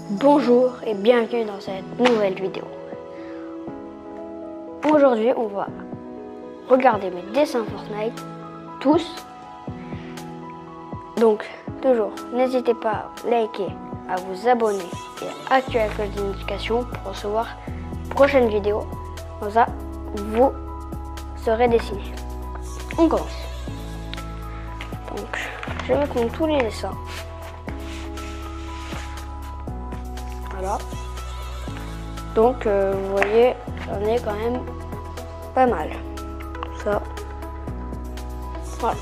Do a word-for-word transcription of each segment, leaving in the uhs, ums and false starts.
Bonjour et bienvenue dans cette nouvelle vidéo. Aujourd'hui, on va regarder mes dessins Fortnite, tous. Donc, toujours, n'hésitez pas à liker, à vous abonner et à activer la cloche de notification pour recevoir les prochaines vidéos. Comme ça, vous serez dessiné. On commence. Donc, je vais prendre tous les dessins. Voilà. Donc, euh, vous voyez, j'en ai quand même pas mal. Ça. Voilà.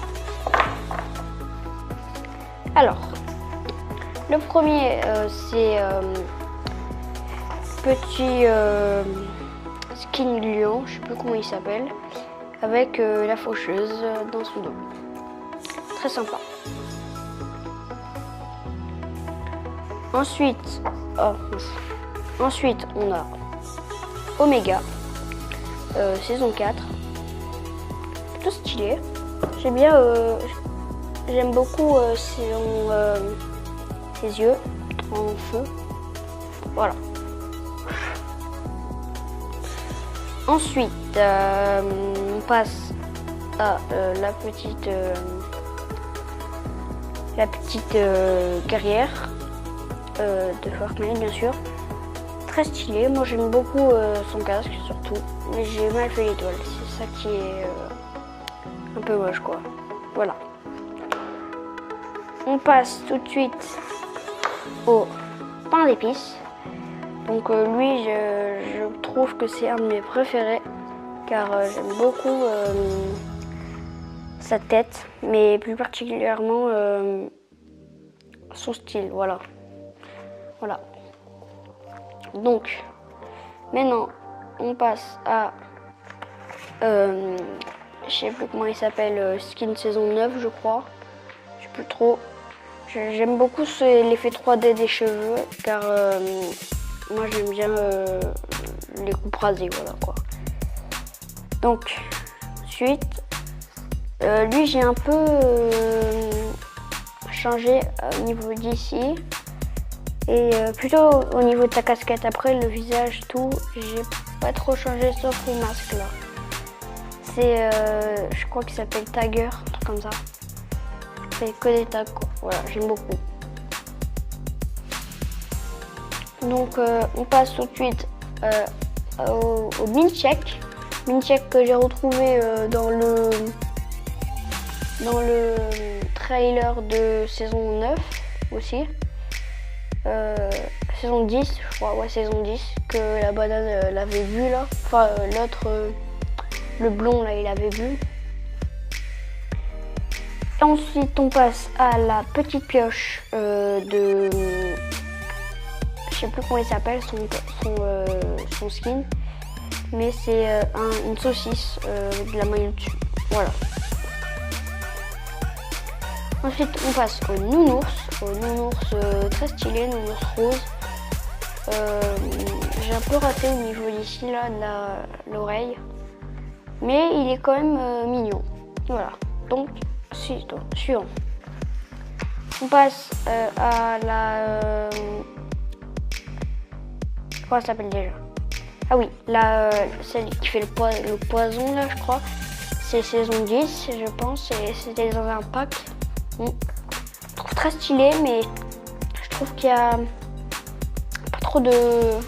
Alors, le premier, euh, c'est euh, petit euh, skin lion, je sais plus comment il s'appelle, avec euh, la faucheuse dans son dos. Très sympa. Ensuite, oh, ensuite on a Omega, euh, saison quatre. Plutôt stylé. J'aime bien, euh, j'aime beaucoup euh, ses, euh, ses yeux en feu. Voilà. Ensuite, euh, on passe à euh, la petite, euh, la petite euh, guerrière. Euh, de Fortnite bien sûr, très stylé. Moi j'aime beaucoup euh, son casque surtout, mais j'ai mal fait l'étoile, c'est ça qui est euh, un peu moche quoi. Voilà. On passe tout de suite au pain d'épices. Donc euh, lui je, je trouve que c'est un de mes préférés car euh, j'aime beaucoup euh, sa tête, mais plus particulièrement euh, son style. Voilà. Voilà. Donc, maintenant, on passe à, euh, je sais plus comment il s'appelle, euh, Skin saison neuf, je crois. Je sais plus trop. J'aime beaucoup l'effet trois D des cheveux, car euh, moi j'aime bien euh, les coupes rasées, voilà quoi. Donc, ensuite, euh, lui j'ai un peu euh, changé au niveau d'ici. Et euh, plutôt au niveau de sa casquette, après le visage, tout, j'ai pas trop changé sauf le masque là. C'est, euh, je crois qu'il s'appelle Tiger, un truc comme ça. C'est que des tags quoi, voilà, j'aime beaucoup. Donc euh, on passe tout de suite euh, au, au Mincheck. Mincheck que j'ai retrouvé euh, dans le, dans le trailer de saison neuf aussi. Euh, saison dix, je crois, ouais, saison dix, que la banane euh, l'avait vu là, enfin euh, l'autre, euh, le blond là, il avait vu. Et ensuite on passe à la petite pioche euh, de, je sais plus comment il s'appelle, son, son, euh, son skin, mais c'est euh, un, une saucisse euh, avec de la maillot dessus, voilà. Ensuite, on passe au nounours, au nounours euh, très stylé, nounours rose. Euh, J'ai un peu raté au niveau d'ici, là, de l'oreille. Mais il est quand même euh, mignon. Voilà. Donc, suivant. On passe euh, à la... Euh, comment ça s'appelle déjà? Ah oui, la, celle qui fait le, po le poison, là, je crois. C'est saison dix, je pense, et c'était dans un pack. Je trouve très stylé, mais je trouve qu'il y a pas trop de...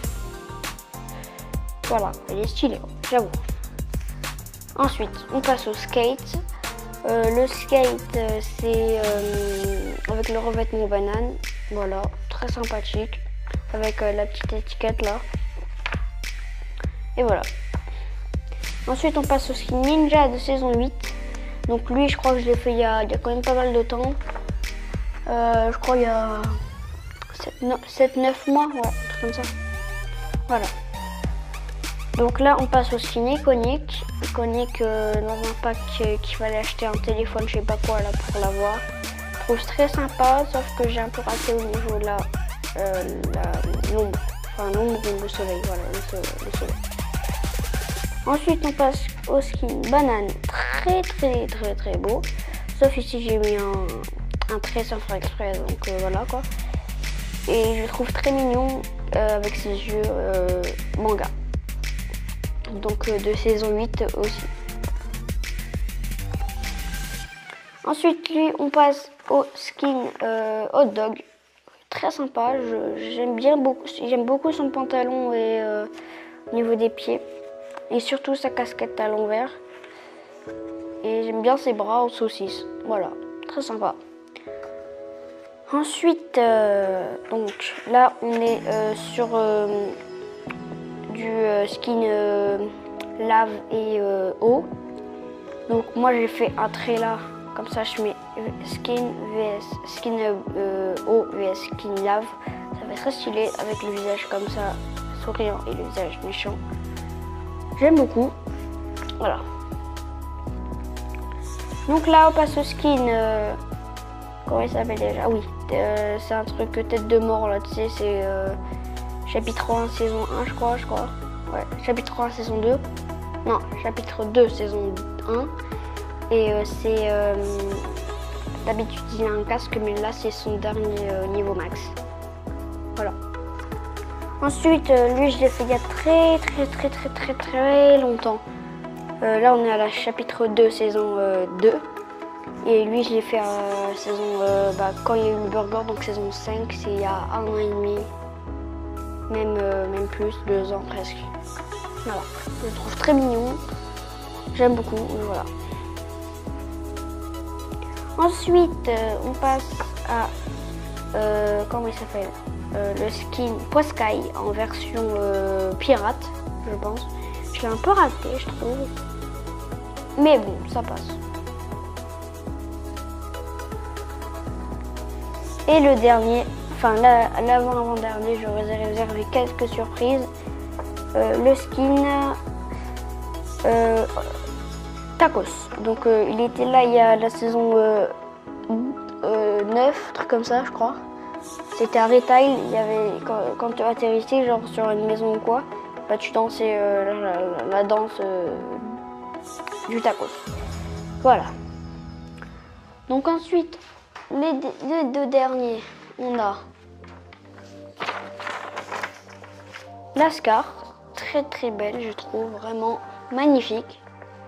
Voilà, il est stylé, j'avoue. Ensuite, on passe au skate. Euh, le skate, euh, c'est euh, avec le revêtement banane. Voilà, très sympathique. Avec euh, la petite étiquette là. Et voilà. Ensuite, on passe au skin ninja de saison huit. Donc lui, je crois que je l'ai fait il y, a, il y a quand même pas mal de temps. Euh, je crois il y a sept neuf mois, ouais, un truc comme ça. Voilà. Donc là, on passe au skin iconique. Iconique euh, dans un pack euh, qu'il fallait acheter un téléphone, je sais pas quoi, là, pour l'avoir. Je trouve très sympa, sauf que j'ai un peu raté au niveau de la euh, l'ombre. Enfin, l'ombre ou le soleil, voilà, le soleil, le soleil. Ensuite, on passe au skin banane, très très très très beau. Sauf ici, j'ai mis un, un trait sans faire exprès, donc euh, voilà quoi. et je le trouve très mignon euh, avec ses yeux euh, manga. Donc euh, de saison huit aussi. Ensuite, lui, on passe au skin euh, hot dog. Très sympa, j'aime bien beaucoup, j'aime beaucoup son pantalon et euh, au niveau des pieds. Et surtout sa casquette à l'envers. Et j'aime bien ses bras en saucisse. Voilà, très sympa. Ensuite, euh, donc là, on est euh, sur euh, du euh, skin euh, lave et euh, eau. Donc moi, j'ai fait un trait là. Comme ça, je mets skin vs skin euh, eau vs skin lave. Ça va être très stylé avec le visage comme ça, souriant et le visage méchant. J'aime beaucoup. Voilà. Donc là, on passe au skin. Euh, comment il s'appelle déjà? Ah oui, euh, c'est un truc tête de mort là, tu sais, c'est euh, chapitre un, saison un, je crois, je crois. Ouais, chapitre un, saison deux. Non, chapitre deux, saison un. Et euh, c'est. Euh, D'habitude, il a un casque, mais là, c'est son dernier euh, niveau max. Voilà. Ensuite, euh, lui, je l'ai fait il y a très, très, très, très, très, très longtemps. Euh, là, on est à la chapitre deux, saison euh, deux. Et lui, je l'ai fait à euh, saison. Euh, bah, quand il y a eu le burger, donc saison cinq, c'est il y a un an et demi. Même, euh, même plus, deux ans presque. Voilà. Je le trouve très mignon. J'aime beaucoup. Voilà. Ensuite, euh, on passe à, euh, comment il s'appelle, euh, le skin Poskai en version euh, pirate, je pense. Je l'ai un peu raté, je trouve. Mais bon, ça passe. Et le dernier, enfin l'avant-avant-dernier, je vous ai réservé quelques surprises. Euh, le skin euh, Tacos. Donc euh, il était là il y a la saison euh, euh, neuf, truc comme ça je crois. C'était à Retail, il y avait quand, quand tu atterrissais genre sur une maison ou quoi, bah tu dansais euh, la, la, la danse euh, du tacos. Voilà. Donc ensuite, les, les deux derniers, on a Lascar, très très belle je trouve, vraiment magnifique.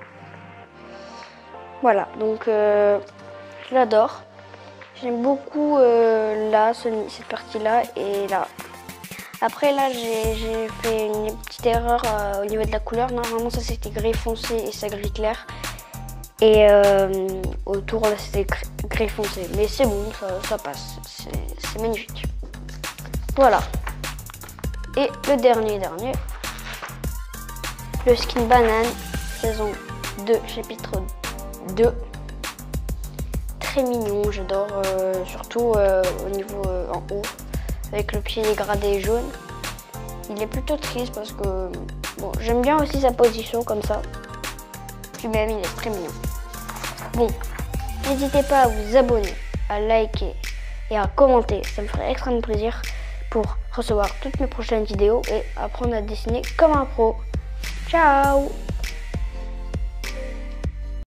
Voilà, donc euh, je l'adore. J'aime beaucoup euh, là, ce, cette partie-là et là. Après là, j'ai fait une petite erreur euh, au niveau de la couleur. Normalement, ça c'était gris foncé et ça gris clair. Et euh, autour là, c'était gris foncé. Mais c'est bon, ça, ça passe. C'est magnifique. Voilà. Et le dernier, dernier. Le skin banane, saison deux, chapitre deux. Très mignon, j'adore, euh, surtout euh, au niveau euh, en haut, avec le pied dégradé jaune. Il est plutôt triste parce que bon, j'aime bien aussi sa position comme ça. Puis même, il est très mignon. Bon, n'hésitez pas à vous abonner, à liker et à commenter. Ça me ferait extrêmement plaisir pour recevoir toutes mes prochaines vidéos et apprendre à dessiner comme un pro. Ciao!